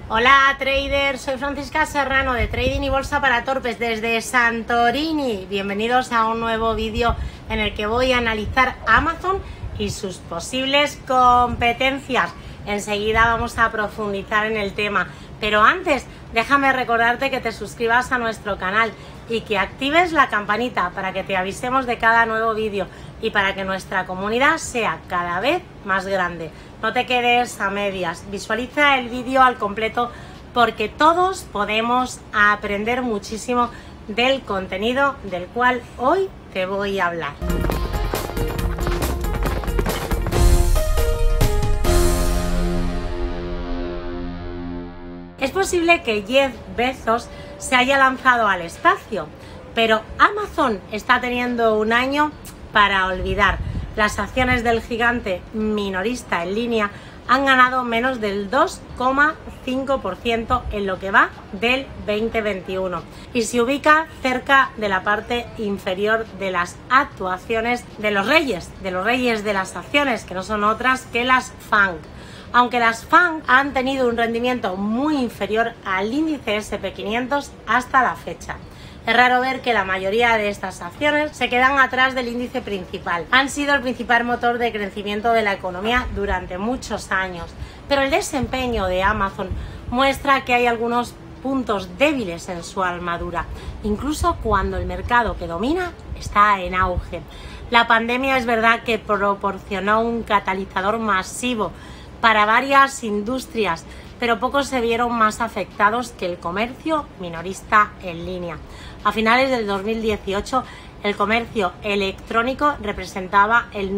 Hola traders, soy Francisca Serrano de Trading y Bolsa para Torpes desde Santorini. Bienvenidos a un nuevo vídeo en el que voy a analizar Amazon y sus posibles competencias. Enseguida vamos a profundizar en el tema, pero antes déjame recordarte que te suscribas a nuestro canal y que actives la campanita para que te avisemos de cada nuevo vídeo y para que nuestra comunidad sea cada vez más grande. No te quedes a medias, visualiza el vídeo al completo porque todos podemos aprender muchísimo del contenido del cual hoy te voy a hablar. Es posible que Jeff Bezos se haya lanzado al espacio, pero Amazon está teniendo un año para olvidar. Las acciones del gigante minorista en línea han ganado menos del 2,5% en lo que va del 2021 y se ubica cerca de la parte inferior de las actuaciones de los reyes de las acciones, que no son otras que las FANG. Aunque las FANG han tenido un rendimiento muy inferior al índice SP500 hasta la fecha. Es raro ver que la mayoría de estas acciones se quedan atrás del índice principal. Han sido el principal motor de crecimiento de la economía durante muchos años, pero el desempeño de Amazon muestra que hay algunos puntos débiles en su armadura, incluso cuando el mercado que domina está en auge. La pandemia es verdad que proporcionó un catalizador masivo para varias industrias, pero pocos se vieron más afectados que el comercio minorista en línea. A finales del 2018, el comercio electrónico representaba el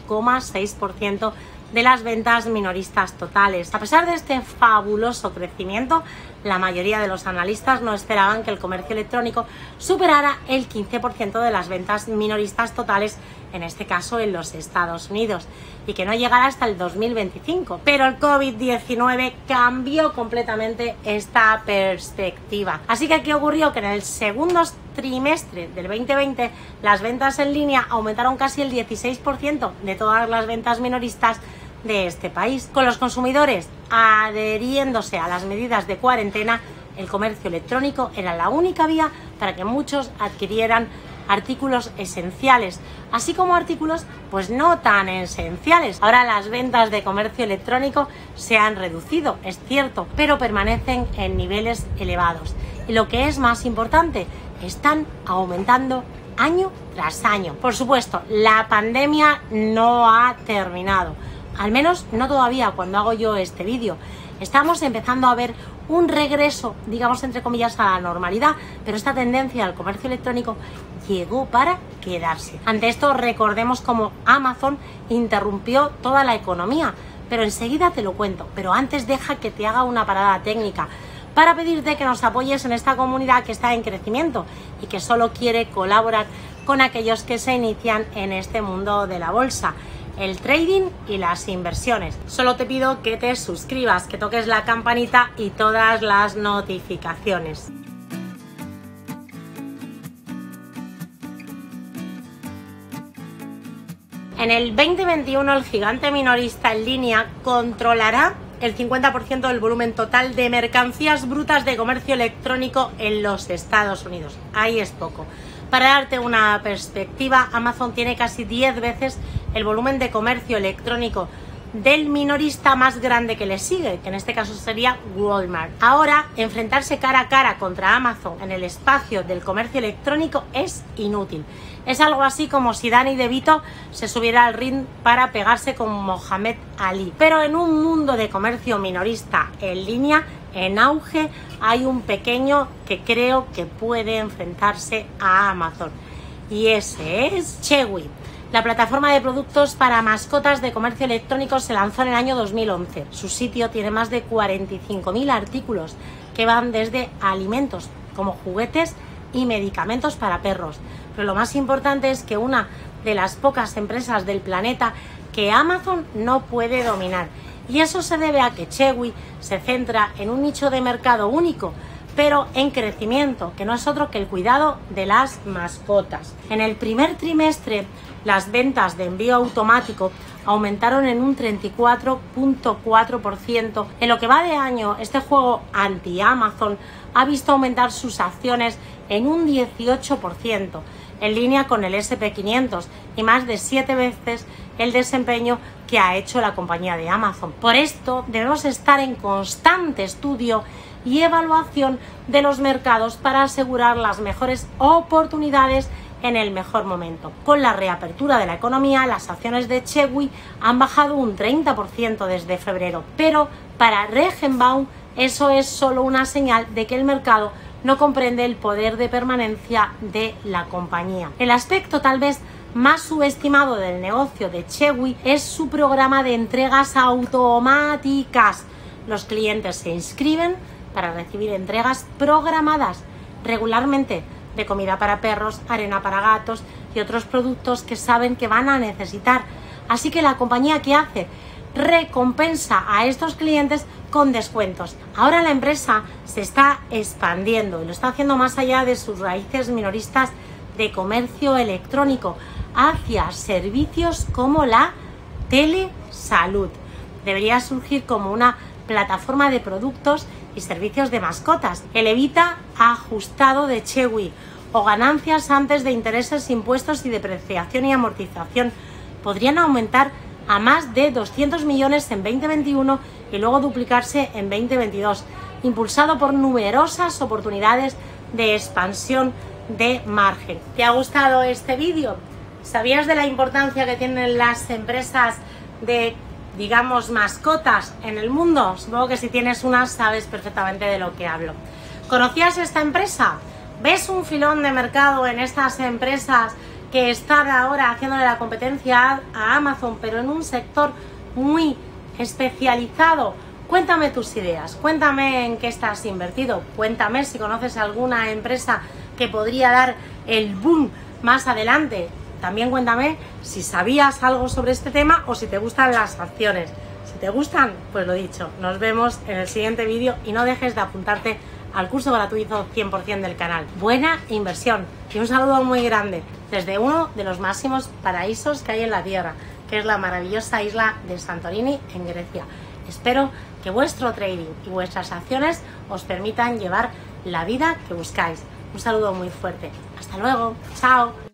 9,6% de las ventas minoristas totales. A pesar de este fabuloso crecimiento, la mayoría de los analistas no esperaban que el comercio electrónico superara el 15% de las ventas minoristas totales, en este caso en los Estados Unidos, y que no llegara hasta el 2025. Pero el COVID-19 cambió completamente esta perspectiva. Así que, ¿qué ocurrió? Que en el segundo trimestre del 2020 las ventas en línea aumentaron casi el 16% de todas las ventas minoristas de este país. Con los consumidores adheriéndose a las medidas de cuarentena, el comercio electrónico era la única vía para que muchos adquirieran artículos esenciales, así como artículos pues no tan esenciales. Ahora las ventas de comercio electrónico se han reducido, es cierto, pero permanecen en niveles elevados. Y lo que es más importante, están aumentando año tras año. Por supuesto, la pandemia no ha terminado, al menos no todavía cuando hago yo este vídeo. Estamos empezando a ver un regreso, digamos entre comillas, a la normalidad, pero esta tendencia al comercio electrónico llegó para quedarse. Ante esto, recordemos cómo Amazon interrumpió toda la economía, pero enseguida te lo cuento. Pero antes deja que te haga una parada técnica para pedirte que nos apoyes en esta comunidad que está en crecimiento y que solo quiere colaborar con aquellos que se inician en este mundo de la bolsa, el trading y las inversiones. Solo te pido que te suscribas, que toques la campanita y todas las notificaciones. En el 2021 el gigante minorista en línea controlará el 50% del volumen total de mercancías brutas de comercio electrónico en los Estados Unidos. Ahí es poco. Para darte una perspectiva, Amazon tiene casi 10 veces el volumen de comercio electrónico del minorista más grande que le sigue, que en este caso sería Walmart. Ahora, enfrentarse cara a cara contra Amazon en el espacio del comercio electrónico es inútil. Es algo así como si Danny DeVito se subiera al ring para pegarse con Mohamed Ali. Pero en un mundo de comercio minorista en línea, en auge, hay un pequeño que creo que puede enfrentarse a Amazon. Y ese es Chewy. La plataforma de productos para mascotas de comercio electrónico se lanzó en el año 2011. Su sitio tiene más de 45.000 artículos que van desde alimentos como juguetes y medicamentos para perros. Pero lo más importante es que una de las pocas empresas del planeta que Amazon no puede dominar. Y eso se debe a que Chewy se centra en un nicho de mercado único, pero en crecimiento, que no es otro que el cuidado de las mascotas. En el primer trimestre, las ventas de envío automático aumentaron en un 34.4%. En lo que va de año, este juego anti-Amazon ha visto aumentar sus acciones en un 18%, en línea con el S&P 500 y más de 7 veces el desempeño que ha hecho la compañía de Amazon. Por esto debemos estar en constante estudio y evaluación de los mercados para asegurar las mejores oportunidades en el mejor momento. Con la reapertura de la economía, las acciones de Chewy han bajado un 30% desde febrero, pero para Regenbaum eso es solo una señal de que el mercado no comprende el poder de permanencia de la compañía. El aspecto tal vez más subestimado del negocio de Chewy es su programa de entregas automáticas. Los clientes se inscriben para recibir entregas programadas regularmente de comida para perros, arena para gatos y otros productos que saben que van a necesitar. Así que la compañía, ¿qué hace? Recompensa a estos clientes con descuentos. Ahora la empresa se está expandiendo y lo está haciendo más allá de sus raíces minoristas de comercio electrónico hacia servicios como la telesalud. Debería surgir como una plataforma de productos y servicios de mascotas. El evita ajustado de Chewy o ganancias antes de intereses, impuestos y depreciación y amortización podrían aumentar a más de 200 millones en 2021 y luego duplicarse en 2022, impulsado por numerosas oportunidades de expansión de margen. ¿Te ha gustado este vídeo? ¿Sabías de la importancia que tienen las empresas de, digamos, mascotas en el mundo? Supongo que si tienes una sabes perfectamente de lo que hablo. ¿Conocías esta empresa? ¿Ves un filón de mercado en estas empresas que están ahora haciéndole la competencia a Amazon, pero en un sector muy especializado? Cuéntame tus ideas, cuéntame en qué estás invertido, cuéntame si conoces alguna empresa que podría dar el boom más adelante. También cuéntame si sabías algo sobre este tema o si te gustan las acciones. Si te gustan, pues lo dicho, nos vemos en el siguiente vídeo y no dejes de apuntarte al curso gratuito 100% del canal. Buena inversión y un saludo muy grande desde uno de los máximos paraísos que hay en la Tierra, que es la maravillosa isla de Santorini en Grecia. Espero que vuestro trading y vuestras acciones os permitan llevar la vida que buscáis. Un saludo muy fuerte. Hasta luego. Chao.